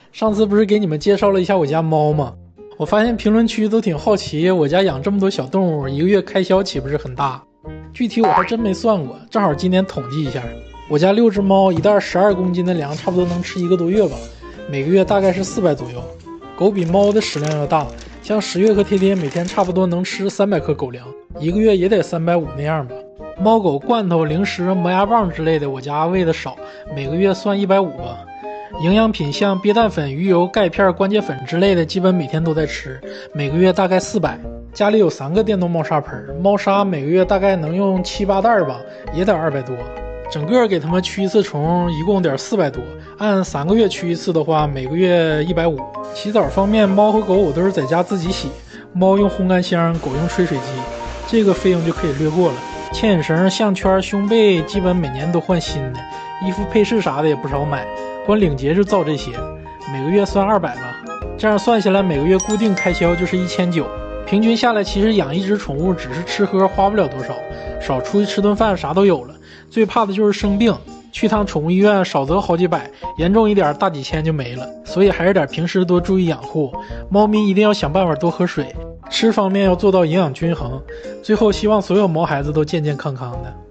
上次不是给你们介绍了一下我家猫吗？我发现评论区都挺好奇，我家养这么多小动物，一个月开销岂不是很大？具体我还真没算过，正好今天统计一下，我家6只猫，一袋12公斤的粮，差不多能吃1个多月吧，每个月大概是400左右。狗比猫的食量要大，像10月和天天每天差不多能吃300克狗粮，一个月也得350那样吧。猫狗罐头、零食、磨牙棒之类的，我家喂的少，每个月算150吧。营养品像鳖蛋粉、鱼油、钙片、关节粉之类的，基本每天都在吃，每个月大概400。家里有3个电动猫砂盆，猫砂每个月大概能用7、8袋吧，也得200多。整个给它们驱一次虫，一共得400多。按3个月驱一次的话，每个月150。洗澡方面，猫和狗我都是在家自己洗，猫用烘干箱，狗用吹水机，这个费用就可以略过了。牵引绳、项圈、胸背基本每年都换新的，衣服配饰啥的也不少买，光领结就造这些，每个月算200吧。这样算下来，每个月固定开销就是1900，平均下来其实养一只宠物只是吃喝花不了多少，少出去吃顿饭啥都有了。最怕的就是生病，去趟宠物医院少则好几百，严重一点大几千就没了。所以还是得平时多注意养护，猫咪一定要想办法多喝水，吃方面要做到营养均衡。最后希望所有毛孩子都健健康康的。